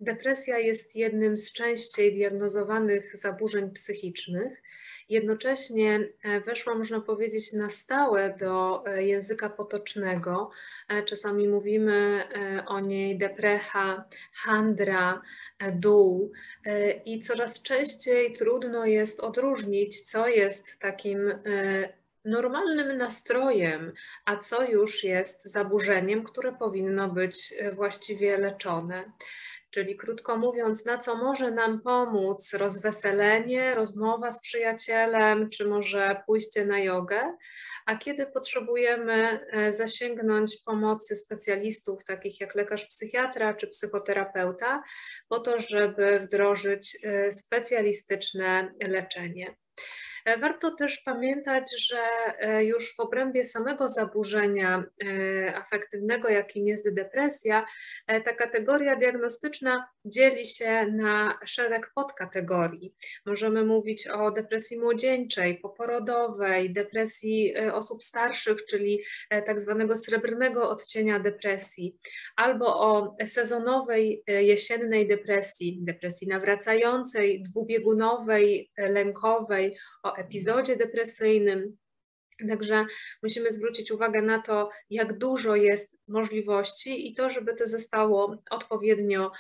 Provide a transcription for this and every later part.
Depresja jest jednym z częściej diagnozowanych zaburzeń psychicznych. Jednocześnie weszła, można powiedzieć, na stałe do języka potocznego. Czasami mówimy o niej deprecha, handra, dół i coraz częściej trudno jest odróżnić, co jest takim normalnym nastrojem, a co już jest zaburzeniem, które powinno być właściwie leczone. Czyli krótko mówiąc, na co może nam pomóc rozweselenie, rozmowa z przyjacielem, czy może pójście na jogę, a kiedy potrzebujemy zasięgnąć pomocy specjalistów, takich jak lekarz psychiatra czy psychoterapeuta, po to, żeby wdrożyć specjalistyczne leczenie. Warto też pamiętać, że już w obrębie samego zaburzenia afektywnego, jakim jest depresja, ta kategoria diagnostyczna dzieli się na szereg podkategorii. Możemy mówić o depresji młodzieńczej, poporodowej, depresji osób starszych, czyli tak zwanego srebrnego odcienia depresji, albo o sezonowej, jesiennej depresji, depresji nawracającej, dwubiegunowej, lękowej, o epizodzie depresyjnym. Także musimy zwrócić uwagę na to, jak dużo jest możliwości i to, żeby to zostało odpowiednio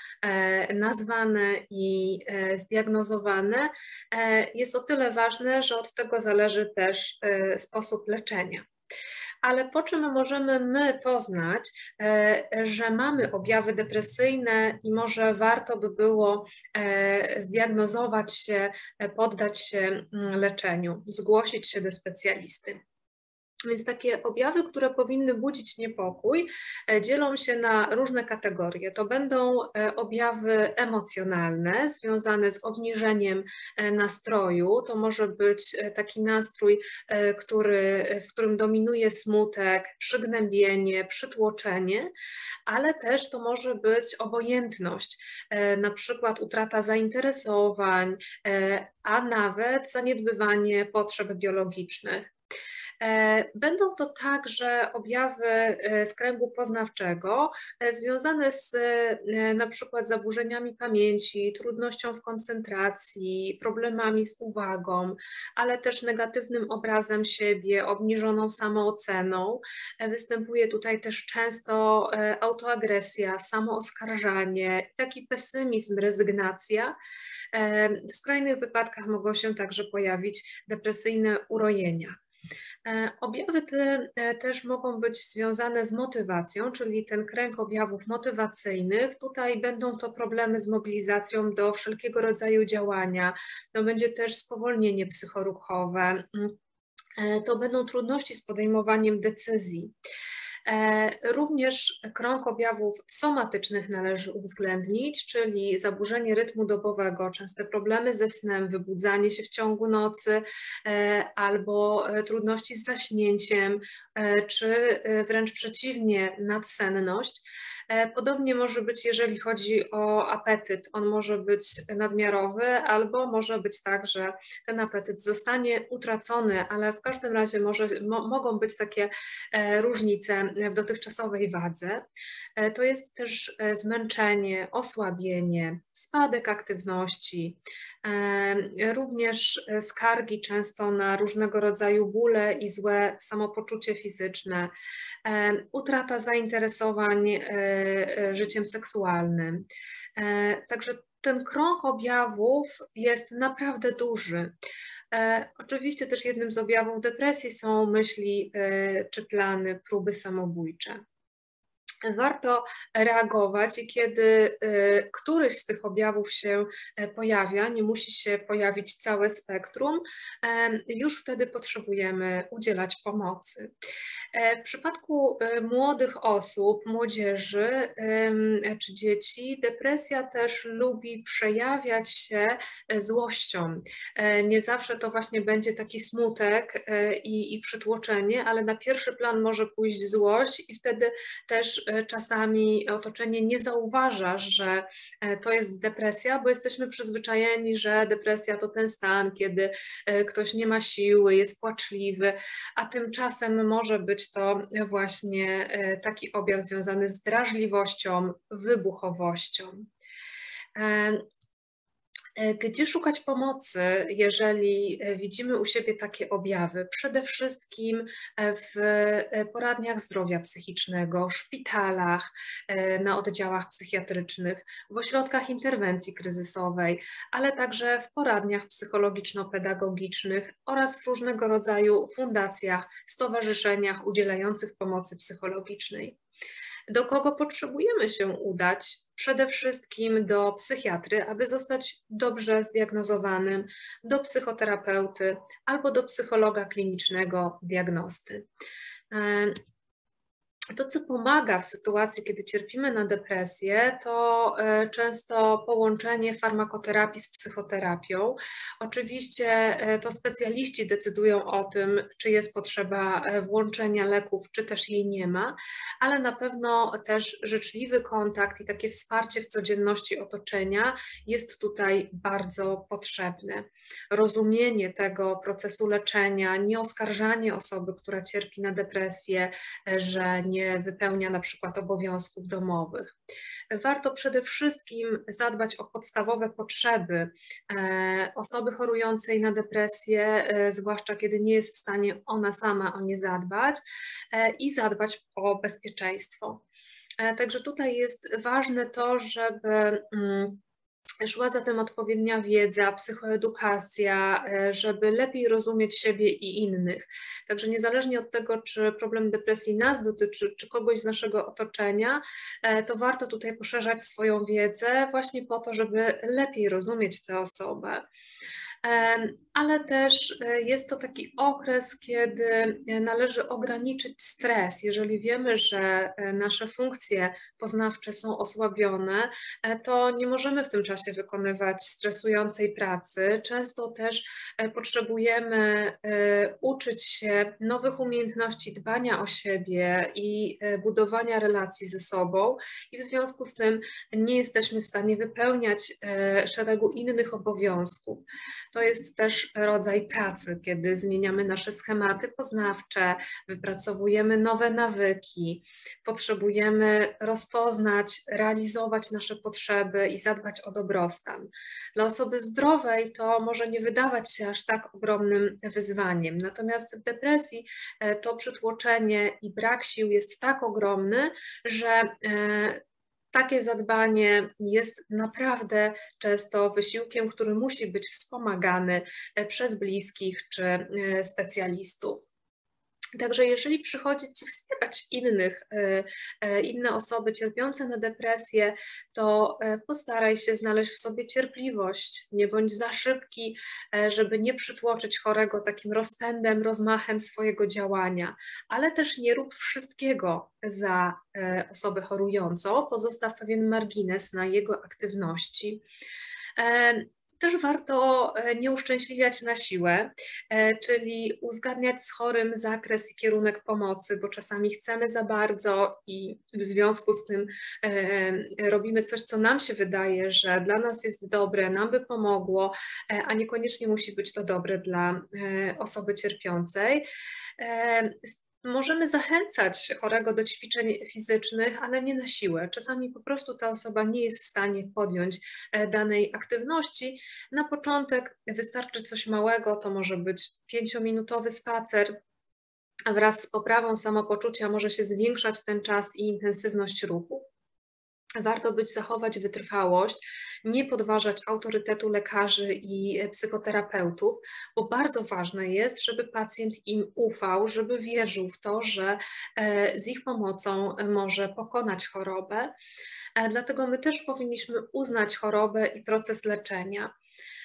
nazwane i zdiagnozowane, jest o tyle ważne, że od tego zależy też sposób leczenia. Ale po czym możemy my poznać, że mamy objawy depresyjne i może warto by było zdiagnozować się, poddać się leczeniu, zgłosić się do specjalisty. Więc takie objawy, które powinny budzić niepokój, dzielą się na różne kategorie. To będą objawy emocjonalne związane z obniżeniem nastroju. To może być taki nastrój, w którym dominuje smutek, przygnębienie, przytłoczenie, ale też to może być obojętność, na przykład utrata zainteresowań, a nawet zaniedbywanie potrzeb biologicznych. Będą to także objawy z kręgu poznawczego związane z na przykład zaburzeniami pamięci, trudnością w koncentracji, problemami z uwagą, ale też negatywnym obrazem siebie, obniżoną samooceną. Występuje tutaj też często autoagresja, samooskarżanie, taki pesymizm, rezygnacja. W skrajnych wypadkach mogą się także pojawić depresyjne urojenia. Objawy te też mogą być związane z motywacją, czyli ten kręg objawów motywacyjnych. Tutaj będą to problemy z mobilizacją do wszelkiego rodzaju działania. To będzie też spowolnienie psychoruchowe. To będą trudności z podejmowaniem decyzji. Również krąg objawów somatycznych należy uwzględnić, czyli zaburzenie rytmu dobowego, częste problemy ze snem, wybudzanie się w ciągu nocy albo trudności z zaśnięciem, czy wręcz przeciwnie, nadsenność. Podobnie może być, jeżeli chodzi o apetyt. On może być nadmiarowy albo może być tak, że ten apetyt zostanie utracony, ale w każdym razie mogą być takie różnice w dotychczasowej wadze. To jest też zmęczenie, osłabienie, spadek aktywności, również skargi często na różnego rodzaju bóle i złe samopoczucie fizyczne, utrata zainteresowań życiem seksualnym. Także ten krąg objawów jest naprawdę duży. Oczywiście też jednym z objawów depresji są myśli czy plany, próby samobójcze. Warto reagować i kiedy któryś z tych objawów się pojawia, nie musi się pojawić całe spektrum, już wtedy potrzebujemy udzielać pomocy. W przypadku młodych osób, młodzieży czy dzieci, depresja też lubi przejawiać się złością. Nie zawsze to właśnie będzie taki smutek i przytłoczenie, ale na pierwszy plan może pójść złość i wtedy też czasami otoczenie nie zauważa, że to jest depresja, bo jesteśmy przyzwyczajeni, że depresja to ten stan, kiedy ktoś nie ma siły, jest płaczliwy, a tymczasem może być to właśnie taki objaw związany z drażliwością, wybuchowością. Gdzie szukać pomocy, jeżeli widzimy u siebie takie objawy? Przede wszystkim w poradniach zdrowia psychicznego, szpitalach, na oddziałach psychiatrycznych, w ośrodkach interwencji kryzysowej, ale także w poradniach psychologiczno-pedagogicznych oraz w różnego rodzaju fundacjach, stowarzyszeniach udzielających pomocy psychologicznej. Do kogo potrzebujemy się udać? Przede wszystkim do psychiatry, aby zostać dobrze zdiagnozowanym, do psychoterapeuty albo do psychologa klinicznego, diagnosty. To, co pomaga w sytuacji, kiedy cierpimy na depresję, to często połączenie farmakoterapii z psychoterapią. Oczywiście to specjaliści decydują o tym, czy jest potrzeba włączenia leków, czy też jej nie ma, ale na pewno też życzliwy kontakt i takie wsparcie w codzienności otoczenia jest tutaj bardzo potrzebne. Rozumienie tego procesu leczenia, nieoskarżanie osoby, która cierpi na depresję, że nie wypełnia na przykład obowiązków domowych. Warto przede wszystkim zadbać o podstawowe potrzeby osoby chorującej na depresję, zwłaszcza kiedy nie jest w stanie ona sama o nie zadbać, i zadbać o bezpieczeństwo. Także tutaj jest ważne to, żeby szła za tym odpowiednia wiedza, psychoedukacja, żeby lepiej rozumieć siebie i innych. Także niezależnie od tego, czy problem depresji nas dotyczy, czy kogoś z naszego otoczenia, to warto tutaj poszerzać swoją wiedzę właśnie po to, żeby lepiej rozumieć tę osobę. Ale też jest to taki okres, kiedy należy ograniczyć stres. Jeżeli wiemy, że nasze funkcje poznawcze są osłabione, to nie możemy w tym czasie wykonywać stresującej pracy. Często też potrzebujemy uczyć się nowych umiejętności dbania o siebie i budowania relacji ze sobą i w związku z tym nie jesteśmy w stanie wypełniać szeregu innych obowiązków. To jest też rodzaj pracy, kiedy zmieniamy nasze schematy poznawcze, wypracowujemy nowe nawyki, potrzebujemy rozpoznać, realizować nasze potrzeby i zadbać o dobrostan. Dla osoby zdrowej to może nie wydawać się aż tak ogromnym wyzwaniem, natomiast w depresji to przytłoczenie i brak sił jest tak ogromny, że takie zadbanie jest naprawdę często wysiłkiem, który musi być wspomagany przez bliskich czy specjalistów. Także jeżeli przychodzi Ci wspierać inne osoby cierpiące na depresję, to postaraj się znaleźć w sobie cierpliwość, nie bądź za szybki, żeby nie przytłoczyć chorego takim rozpędem, rozmachem swojego działania, ale też nie rób wszystkiego za osobę chorującą, pozostaw pewien margines na jego aktywności. Też warto nie uszczęśliwiać na siłę, czyli uzgadniać z chorym zakres i kierunek pomocy, bo czasami chcemy za bardzo i w związku z tym robimy coś, co nam się wydaje, że dla nas jest dobre, nam by pomogło, a niekoniecznie musi być to dobre dla osoby cierpiącej. Możemy zachęcać chorego do ćwiczeń fizycznych, ale nie na siłę. Czasami po prostu ta osoba nie jest w stanie podjąć danej aktywności. Na początek wystarczy coś małego, to może być 5-minutowy spacer, a wraz z poprawą samopoczucia może się zwiększać ten czas i intensywność ruchu. Warto zachować wytrwałość, nie podważać autorytetu lekarzy i psychoterapeutów, bo bardzo ważne jest, żeby pacjent im ufał, żeby wierzył w to, że z ich pomocą może pokonać chorobę. Dlatego my też powinniśmy uznać chorobę i proces leczenia.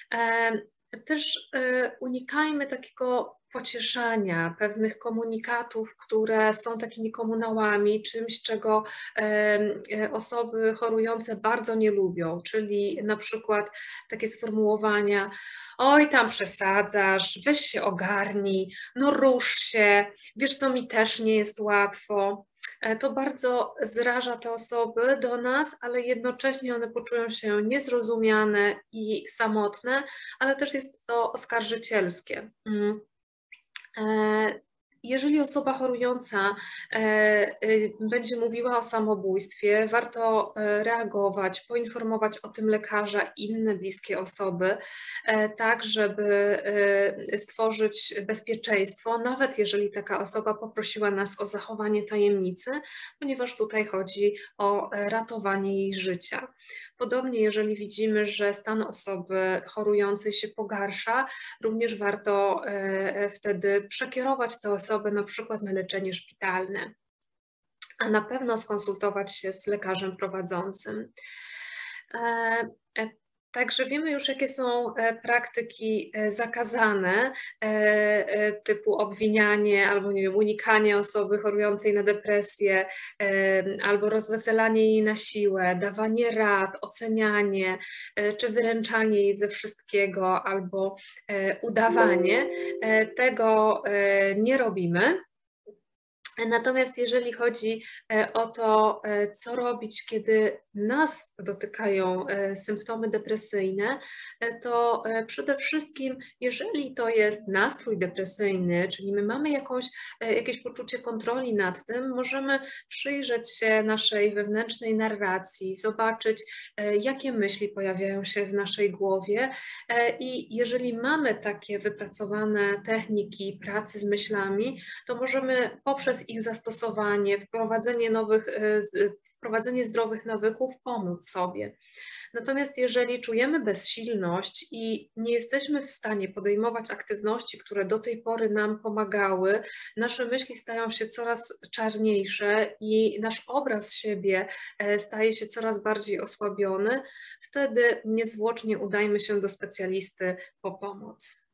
Też unikajmy takiego pocieszania, pewnych komunikatów, które są takimi komunałami, czymś, czego osoby chorujące bardzo nie lubią, czyli na przykład takie sformułowania: oj, tam przesadzasz, weź się ogarnij, no rusz się, wiesz co, mi też nie jest łatwo. To bardzo zraża te osoby do nas, ale jednocześnie one poczują się niezrozumiane i samotne, ale też jest to oskarżycielskie. Jeżeli osoba chorująca będzie mówiła o samobójstwie, warto reagować, poinformować o tym lekarza i inne bliskie osoby, tak żeby stworzyć bezpieczeństwo, nawet jeżeli taka osoba poprosiła nas o zachowanie tajemnicy, ponieważ tutaj chodzi o ratowanie jej życia. Podobnie, jeżeli widzimy, że stan osoby chorującej się pogarsza, również warto wtedy przekierować tę osobę na przykład na leczenie szpitalne, a na pewno skonsultować się z lekarzem prowadzącym. Także wiemy już, jakie są praktyki zakazane, typu obwinianie albo, nie wiem, unikanie osoby chorującej na depresję, albo rozweselanie jej na siłę, dawanie rad, ocenianie, czy wyręczanie jej ze wszystkiego, albo udawanie. Tego nie robimy. Natomiast jeżeli chodzi o to, co robić, kiedy nas dotykają symptomy depresyjne, to przede wszystkim, jeżeli to jest nastrój depresyjny, czyli my mamy jakieś poczucie kontroli nad tym, możemy przyjrzeć się naszej wewnętrznej narracji, zobaczyć, jakie myśli pojawiają się w naszej głowie i jeżeli mamy takie wypracowane techniki pracy z myślami, to możemy poprzez ich zastosowanie, wprowadzenie zdrowych nawyków pomóc sobie. Natomiast jeżeli czujemy bezsilność i nie jesteśmy w stanie podejmować aktywności, które do tej pory nam pomagały, nasze myśli stają się coraz czarniejsze i nasz obraz siebie staje się coraz bardziej osłabiony, wtedy niezwłocznie udajmy się do specjalisty po pomoc.